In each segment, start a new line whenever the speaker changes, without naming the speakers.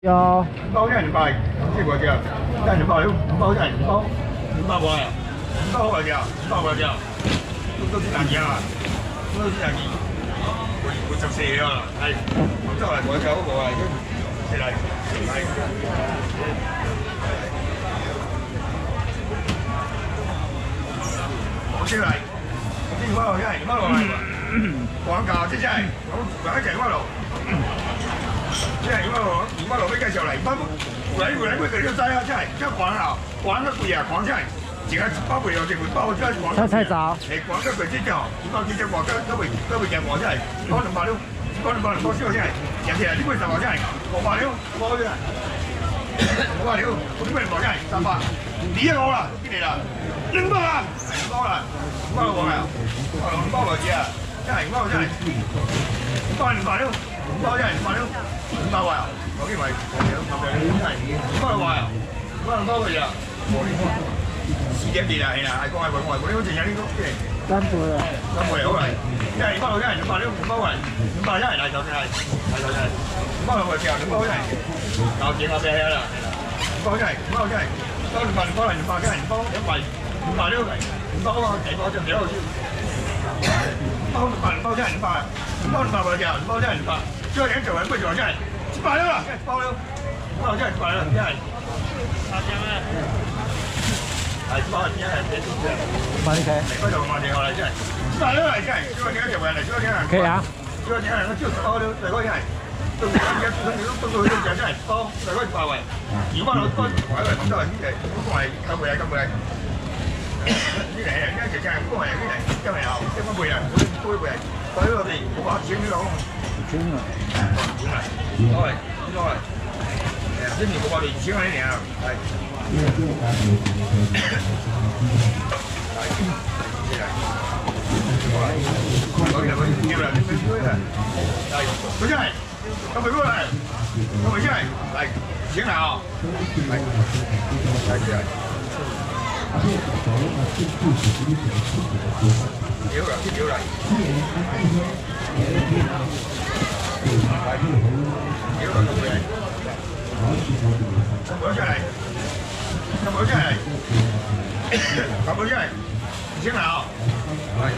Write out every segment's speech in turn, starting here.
有。
包真係快，即係嗰隻，真係快，包真係包500塊啊，500塊隻，500塊隻，都幾難嘢啊，都幾難嘢，會14啊，係，咁就係我走嗰個係，係嚟，係。我先嚟，我先翻落真係，翻落嚟，廣告即係，我一齊翻落。即係如果落飛機上嚟，翻回來佢就齋啊！真係，即係廣得貴啊！廣真係，而家包回又淨會包，真係廣。
太早。
誒廣得貴之後，點解幾隻廣都會贏我真係，講200了，講200多少真係，人哋呢杯10真係500了，500真係，500了，我呢杯10真係300，你一個啦，邊嚟啦？200啦，200啦，200個啊，200個紙啊，真係200真係，200了。500真係500了，500塊啊！我認為500塊啊，500多個嘢啊！4點幾啊？係啦，係講係外國呢個正有呢個嘅。3倍啊！3倍好嚟，真係500真係500了，500塊，500真係嚟就真係，500個字啊，500真係搞掂啊！俾你啦，500真係，500真係，收200真係500了，500個幾個就幾多錢？包500真係500，包200個字啊，200真係500。最後人做人不做真係100了啦，包了，包真係100了，真係。8張啊！係包真係幾多錢？
幫你睇。
嚟嗰度我哋我嚟真係100了啦，真係。最後人做人嚟，最後人。可以啊。最後人我就包了，嚟嗰真係。都而家都真係包嚟嗰100位。如果我包100位咁都係呢啲，咁係夠唔夠？夠唔夠？呢嚟啊！呢隻真係咁係呢嚟，因為有一分半人，半半人，所以我哋冇話錢呢度。錢啊！錢嚟，多嚟，多嚟。誒，呢年冇話你錢喺呢年啊，係。係。叫啦，你叫啦。係，佢真係，咁咪過嚟，咁咪真係，嚟，錢嚟啊！係，係真係。nhiều rồi, nhiều rồi. Nhiều rồi, không về. Không bữa cái này. Không bữa cái này. Không bữa cái này. Chiếc nào? Rồi.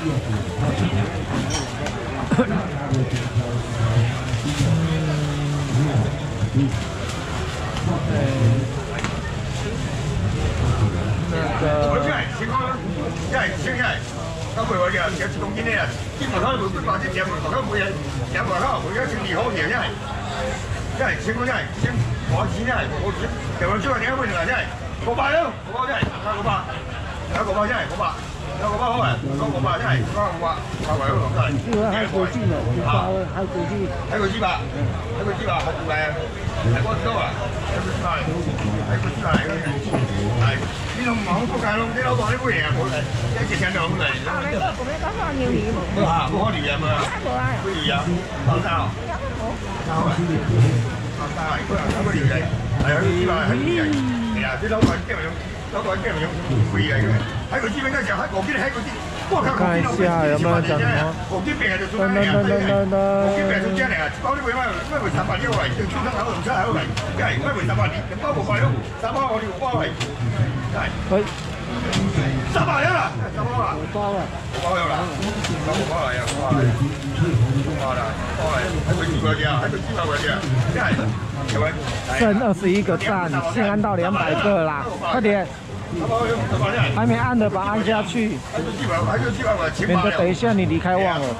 Có 10 giờ sẽ công viên này là chứ mà thôi cũng vào trên đẹp mà có 10 đẹp mà không 10 giờ chuẩn bị hỗ trợ thế này thế này xin có thế này xin có gì thế này có gì để mà chưa nhớ mình là thế này có ba đâu có bao thế này có ba nó có bao thế này có ba nó có ba không phải có ba thế này có ba phải không phải
hai cổ chi rồi hai cổ chi
bà hai cổ chi bà học này hai có đâu à hai cổ chi bà này đi đâu mà không có cái luôn cái đâu còn cái gì à cái chuyện chẳng được không này
cũng có kho nhiều gì
mà có kho nhiều gì mà có nhiều gì làm sao sao vậy sao vậy có điều gì係佢話喺啲人係啊啲老闆驚咪用老闆驚咪用貴嚟嘅喺佢知名嘅時候喺我見喺佢啲
看一下有没有讲什么？
我見病就做咩啊？我見病做咩嚟啊？包啲咩咩回300呢個嚟，就出口同出口嚟，即係咩回300年，包冇費咯，300我哋包嚟，係。
佢
300啦，300啦，
包啦，
包有啦，包嚟啊，包嚟，喺佢住嗰啲啊，喺佢住嗰啲啊，即係。
剩21个赞，先按到200个啦，快点！还没按的把按下去，免得等一下你离开忘了。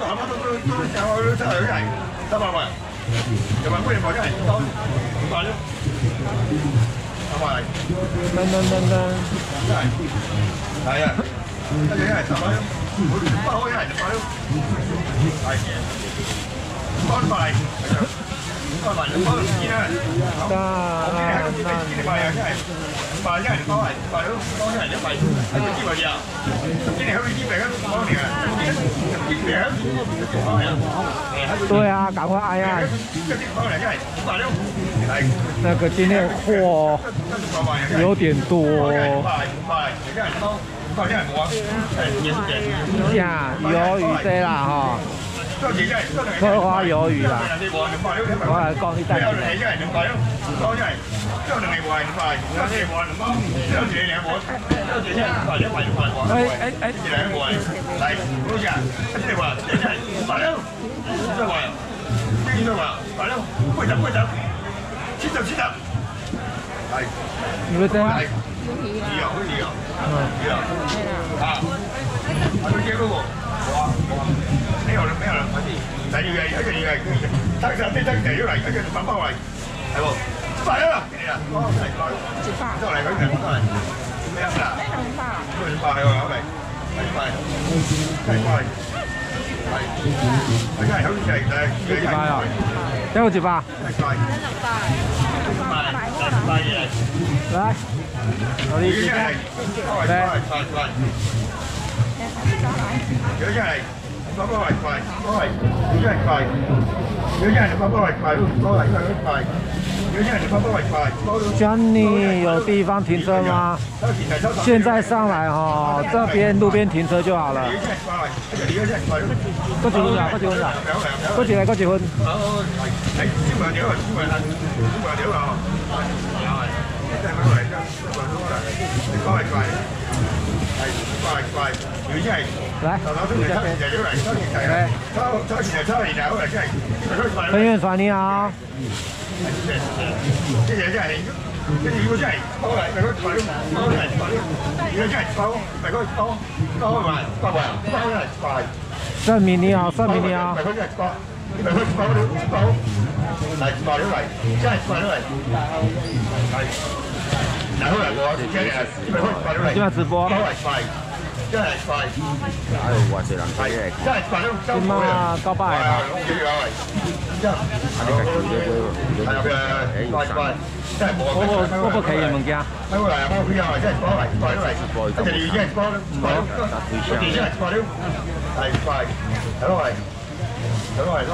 係啊，跟住係10蚊，包開係10蚊，係嘅，包埋。包埋包到知啦，我見喺個知你買啊，真係買一人包係買到包一人100，喺個知為呀，知你喺個知病嗰包嚟啊，知病包嚟啊，
對啊，趕快按呀！
包嚟真係500了，係
那個今天貨有點多。呀，魷魚仔啦，嗬。 荷花鱿鱼啦，我来讲你带几你们这样？
没有了，来就来，而且你来，他这来就来，而且你慢慢来，系不？快啦，嚟啦，再嚟佢嚟，咩啊？快係喎，快，係，真係好似係
有幾巴啊？有幾巴？來，我哋試下，嚟，
有真係。快，有些人快，有些人快，有些人快。
Johnny 有地方停车吗？现在上来哈，这边路边停车就好了。过几分啊？过几分？来，彭元传你好。盛明你好，盛明你好。今晚直播。真係快，哎呦，我這人睇嘅，真係快都點啊？900啊！我不可以物件。快過嚟啊！我飛啊！真係快嚟，快嚟，一隻魚真係快，快，個地真係快了，係快，睇落嚟，睇落嚟，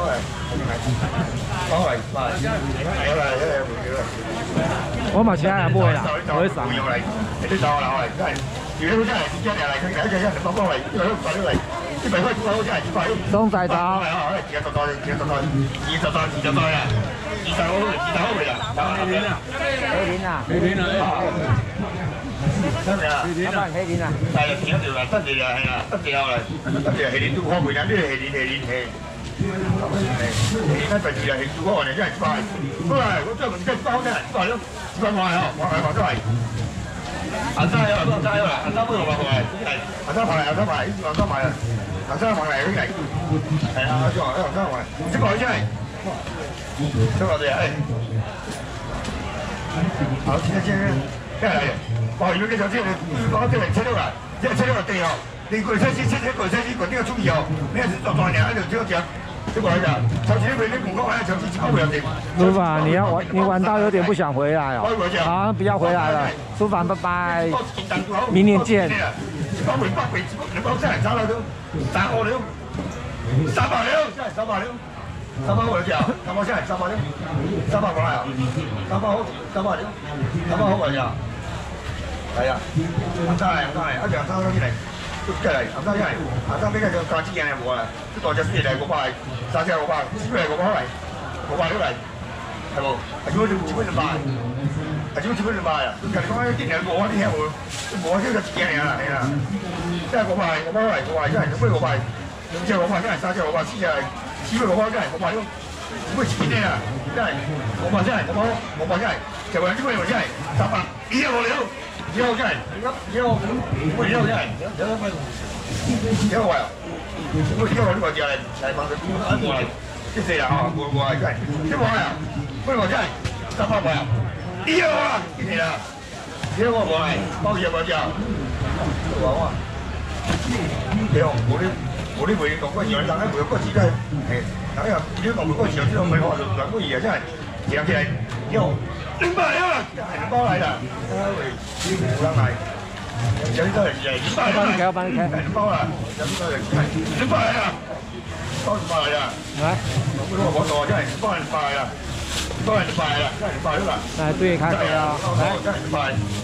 我嘛車也不會啦，我會上。你走啦，真係。如果真係真係嚟，佢第一隻真係幫嚟，因為都快咗嚟，啲米開快真係快。松仔刀。係啊，而家20袋啊，20好未啊？黑鏈啊！真係啊！黑鏈啊！係啊，前一條啊，得條啊，係啊，得條啊，得條黑鏈都開會啦，呢啲黑鏈。黑鏈第二係做嗰個真係快，不過我真係唔識包真係快咯，快快啊，快都係。行山有，行山有啦，行山不用話佢，行山牌，行山牌啊，行山牌嚟嗰啲嚟，係啊，行山牌，識講真係，識講啲係，好，先，咩嚟？哦，如果你頭先講啲嚟車到啦，一車到地哦，你過嚟車過呢個中意哦，咩做飯嘅喺度招獎。苏凡，你玩到有点不想回来哦，好，不要回来了。苏凡，拜拜，明年见。即係行山，因為行山比較就價錢嘅冇啊，啲袋隻書嚟500，3隻500，書嚟500嚟，500都嚟，係冇？係如果基本上賣，係基本上賣啊！其實講啲人冇啲嘢冇啲就錢嚟啦，係啦，即係500嚟，500真係做咩500？2隻500真係3隻500，4隻係500真係500都，做咩錢嚟啊？真係500真係500真係，就話呢個又真係300，以後了。以後真係，以後真係，以後啊！以後呢個就係問佢過嚟，即係啊，過嚟真係，以後啊，呢個真係300塊啊！以後啊，係啦，以後過嚟，包嘢嗰啲啊，講啊，以後我啲會講嗰樣，但係每個字都係係，但係呢個每個字又知道唔係學兩個字啊，真係，其實以後。200啊！係包嚟啦，冇得賣，有啲都係200。幫你傾，包啦，有啲都係200啊，包200嚟啊！來，我講真係包係200啦，包係200啦，真係200啦。來，對，咖啡啊，來，真係200，真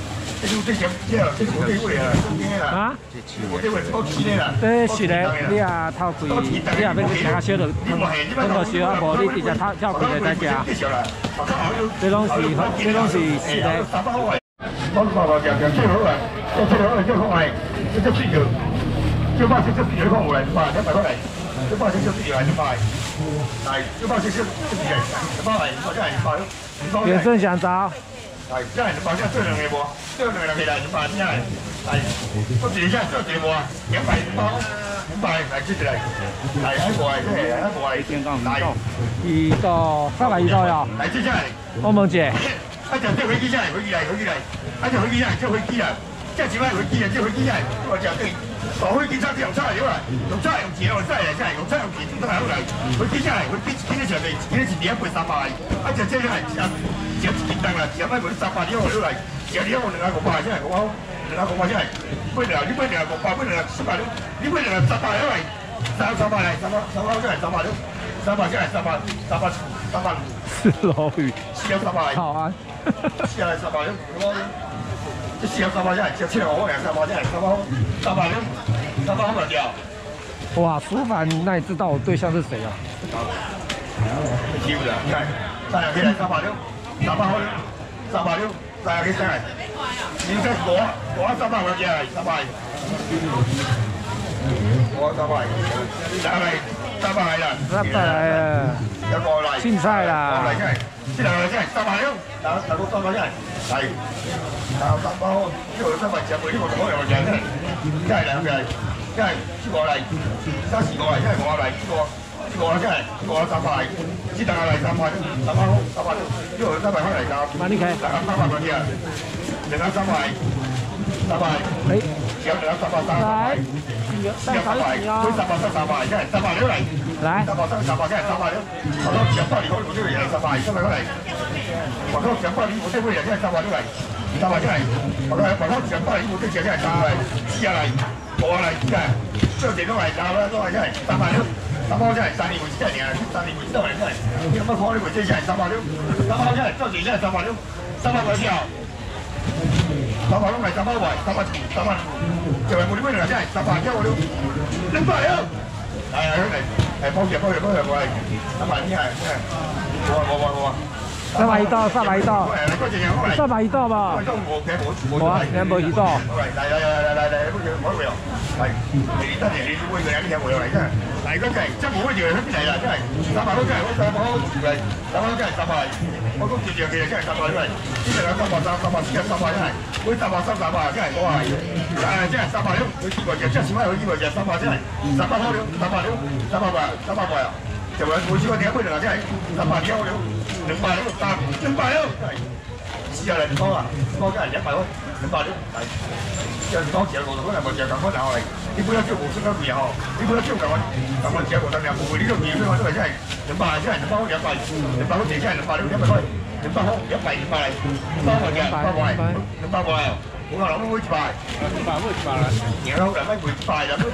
这是我这位啊，中间啦。
啊？
我这位超期的啦。
这是咧，你啊头贵，你啊要吃较少就通过烧啊，无你直接跳贵就在食。这拢是是的。
我爸爸讲最好啊，最好最好来，这水饺，就把这水饺放过来，把200块来，就把这水饺来就买，来就把这水饺来，把来，把这来把。
远胜香蕉。
来，这样把这做2个无，做2个来就把这来，来，我一下做1个无，200包，200来这来，来还无来，这还无来，来，
鱼豆，300鱼豆哟。
来接下来，
我问姐。
啊，就这飞机下来，飞机来，啊，就飞机来，这飞机来，这几摆飞机来，这飞机来，我讲对，大飞机上用菜了啦，用菜用钱，用菜来，用菜用钱，都来好来，飞机下来，飞机今天上来，今天是28300，啊，就这下来，就1单啦，200卖300了来，就了我250下来，我250下来，买了，你买250，买了400了，你买了300了来，300来，300下来300了，300下来300，
是老鱼。
400300。
好啊。
下来300了，这400300下来，这700我200下来，300了，300好不掉。
哇，苏凡，那你知道我对象是谁啊？
欺负的，你看，300起来300了，300好了，300了，300起上来，你再多300我下来300，多300，300来了
，300来了，
要过来，
青菜啦，
来下来，这2个下来300了，拿过300下来，来，拿300好，这300吃不，你我怎么样吃呢？下来2个，下来400来，400来，下来5来，400下来，400300来，这2个来300好，300了，这300块来加，
那你看
，300块钱，2个300，哎，只要2个300，
来。
300，推300上300，现在300了来，
来
，300上300，现在300了，我说200你我这个也来300块来，我说200你我这个也现在300了来，300下来，我说200你我这钱现在300来，4来，5来，看，这点都来，300下来300了，300下来3年为这年，3年为这年下来，你他妈考虑为这下来300了，300下来这点下来300了，300块钱。300拢来300块，300，就係每啲咩嚟真係300，我都200了，係包住，我係300呢係，我。
300一道，300一道，300一道吧。冇啊，你冇一道。
嚟，我都有。係，你真係你每個人都有回嚟真係。嗱，如果真係真冇乜嘢喺邊嚟啦，真係300都真係300真係300。我講住其實真係300真係，呢兩300真係，會300真係我係，真係300了，佢以為就真係少，佢以為就300真係300好了，300塊啊，就係每次我點解會嚟真係300幾好了，200了，200了，試下嚟講啊，講真係100咯，200了，係，就講住我可能就咁講就係，你不要叫我升嗰邊嗬，你不要叫咁我只我等你唔會呢個嘢，我都係真係200真係200好200好幾真係200了，200塊。200好，100嚟，200塊嘅，200塊，200塊啊！我話諗都會200，然後兩蚊會200咁。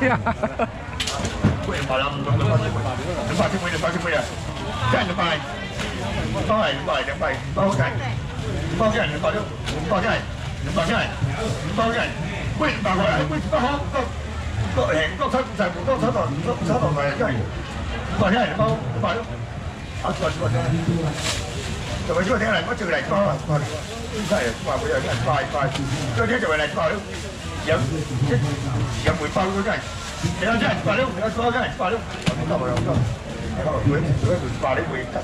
會200啦，200先會啊！真係200，都係200，包真係200了，200真係200真係，會200塊啊！會200好，個平個七就唔多七度嚟真係，200真係200咯，200真係。就係呢個聽嚟，我最嚟講啦，真係話會有啲人快，嗰啲就係嚟快咯，有回報咯真係，你講真係快咯，你講真係快咯，咁就係咁咯，會快啲會得，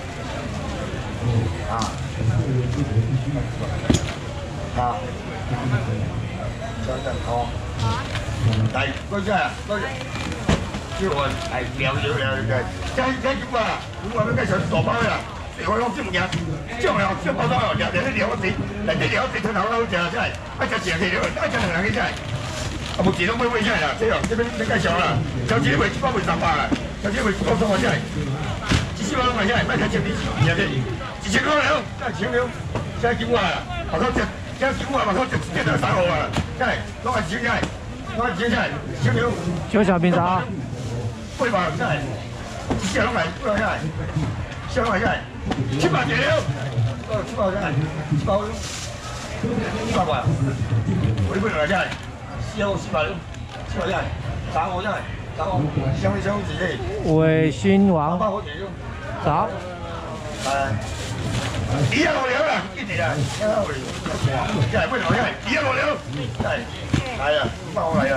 真係好，但係嗰真係嗰。即係我係了嘅，真點啊？點話都繼續傻包啦！我講知唔嘢？即係我即係包裝又人哋聊死，人哋聊死吞口都正真係，一隻蛇氣咗，一隻兩氣真係，冇錢都冇真係啦！即係你繼續啦，就自己會包會300啦，就自己會高鬆啊真係，幾千蚊真係，乜嘢錢人哋2,000塊了，真係錢了，真係點啊？我講真係點啊？我講真係3號啊，真係攞係錢真係，攞係錢真係錢了。
小小兵啥？
會話真係，上嚟真係，上嚟真係，700幾了，700真係，700，
100块，我你买来只，400六，400只，35只，35，香几只？
尾新王，
800块钱就。
早。
250啦，一直啦，250，真係咩來嘅？250，真係，係啊，包嚟啊，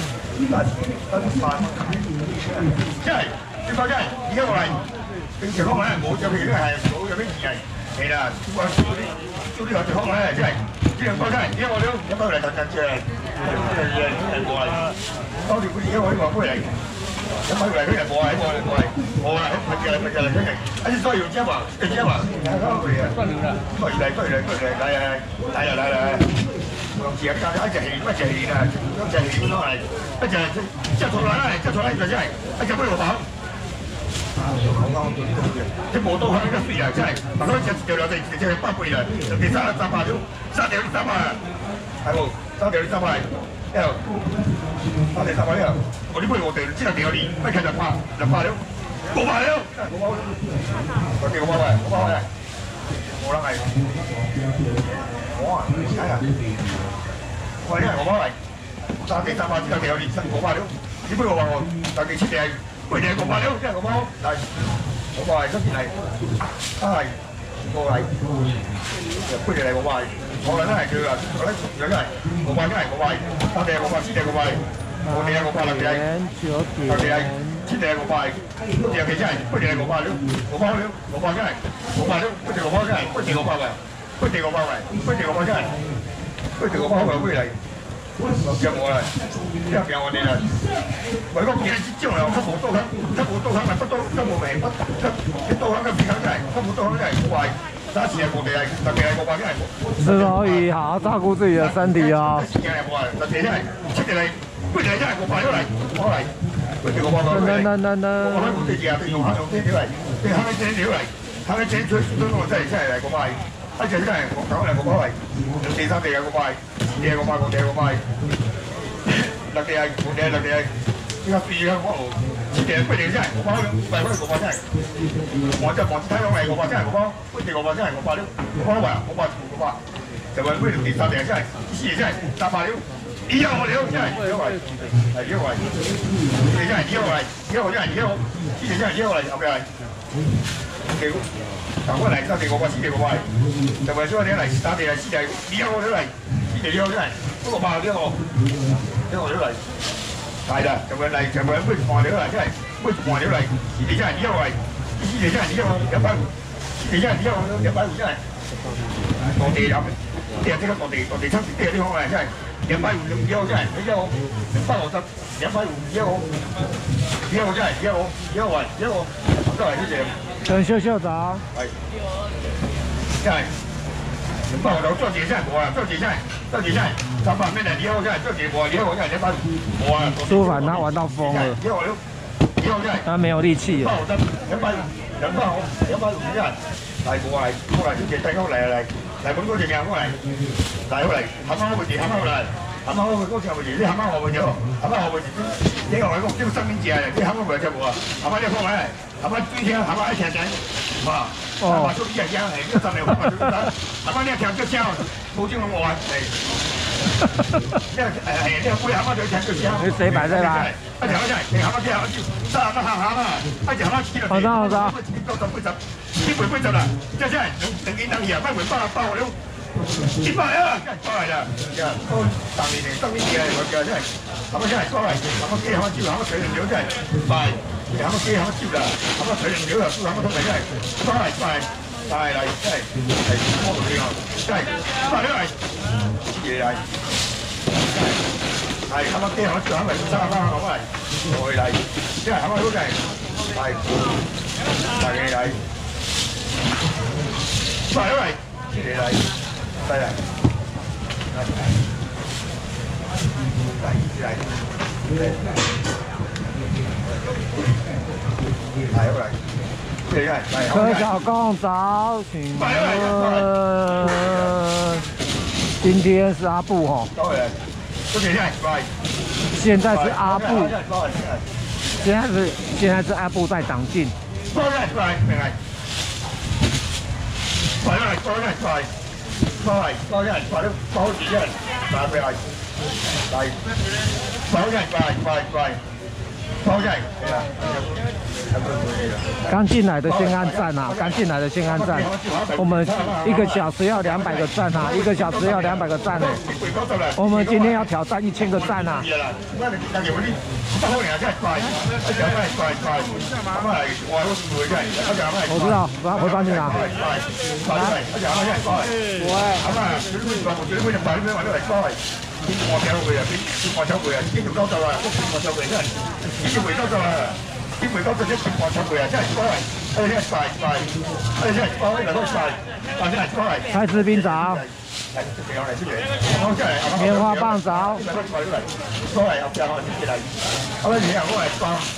真係，你包真係，250嚟，平時可能冇有譬如係冇有啲嘢係啦，做啲有時可能係真係，呢兩包真係250，100嚟等陣啫，嘢過嚟，當住嗰啲我呢個杯嚟。100嚟佢人過嚟，我啊，咪就嚟佢哋，而且所以有隻話，有隻話，嚟，用自己加一隻氣，一隻氣啊，一隻氣咯係，一隻即係從來就真係，一隻杯我飽。即冇刀香一歲啊，真係，嗱嗰隻條兩隻8倍啊，第三300條，3條300啊，係冇，3條300，3條300呢？我呢杯我哋知道幾多年，乜其實怕就怕了，500了，我幾個包喂，我諗係，我啊，睇下，我因為我包嚟，3條300知道幾多年，500了，呢杯我話我就幾錢定？喂，你500了，即係我包，係，我包係今年係，係，我係，杯嚟我包係，我諗係佢話，我諗有啲係，500真係500，3條500，4條500。我哋係500啦，佢係，7條係500，嗰條其實係，嗰條係500了，500了，500真係，500了，嗰條500真係，嗰條500位，嗰條500位，嗰條500真係，嗰條500位杯嚟，有冇啦？一有我哋啦，為嗰件之後又吸冇刀香咪不刀，吸冇命不，吸刀香嘅片香真係，吸冇刀香真係好壞。當時係我哋係特別係500真係。
石頭魚好好照顧自己的身體哦。
時間係冇係，特別真係，7條嚟。佢哋真係500咗嚟，攞嚟，佢哋個包包嚟，我喺本地嘢對用下用啲料嚟，啲蝦仔料嚟，蝦仔最我真係嚟個包，一隻真係我搞嚟個包嚟，4、3地有個包，4個包，5個包，6地係5地，6地係，依家4個包，7地佢哋真係個包，500嗰個包真係，我就望住睇到係個包真係個包，佢哋個包真係500料，個包話500個包，就係佢哋3地真係，4真係300料。2我哋都真係2位，係2位，你真係2位，1真係2，之前真係1嚟，後邊係幾頭嗰嚟3地個位，4地個位，就為咗你嚟3地係4地2我哋嚟，4地2真係，不過81我哋嚟，係啦，就為嚟就為杯飯料嚟，真係杯飯料嚟，4地真係2位，4地真係2150，4地真係2150真係，當地有，啲人即刻當地親戚啲啲可能真係。250真係，你1我150 250真係1位都係呢隻。
陳秀秀早。
係，真係250做嘢真係冇啊，做嘢真係300蚊2真係做嘢冇啊，2真係150冇啊。
舒凡他玩到瘋了。
2真係。
他沒有力氣了。
150真係，嚟冇啊嚟，過嚟啲嘢低高嚟。嚟本嗰隻嘢過嚟，嚟好嚟，冚啱個字，冚啱嚟，冚啱個嗰隻個字，啲冚啱我個字，冚啱我個字，呢個係個呢個生命字啊，啲冚啱個隻冇啊，冚啱呢個方位，冚啱專聽，冚啱一條仔，哇，冚啱做呢隻嘢係呢個真係冚啱呢條腳聲，冇知我話係，呢個係呢個杯冚啱對條腳聲，
你死擺在哪？
一條真係，你冚啱啲冚啱，三冚啱啊，一條冚啱黐落地，
好的。
呢杯杯就啦，即係真係等幾等嘢，翻回包我了，200啊，真係包嚟啦，都當年嚟當年嘢嚟我嘅真係，咁啊真係包嚟，咁啊機肯招，咁啊水靈料真係快，咁啊機肯招啦，咁啊水靈料又輸咁啊通嚟真係，包嚟真係摩到你啊，真係200料嚟，嘢嚟，係咁啊機肯招，咁咪3咁嚟，來嚟，真係咁啊都真係係嚟。200料嚟，嚟，犀利，
柯小共早，请问今天是阿布吼？现在是阿布，现在是阿布在挡进。
coi coi cái này coi nó coi cái này là về rồi đây coi cái này coi coi cái này
刚进来的先按赞啊！刚进来的先按赞。我们1个小时要200个赞啊！1个小时要200个赞呢。我们今天要挑战1000个赞啊！我知道，我回帮你拿。
啲梅乾對啲情況出嚟啊！真係過嚟，真係快，真係過嚟都快，真係過嚟。
菜汁冰枣，棉花棒枣，
過嚟，過嚟，後邊我先嚟，我哋然後我嚟放。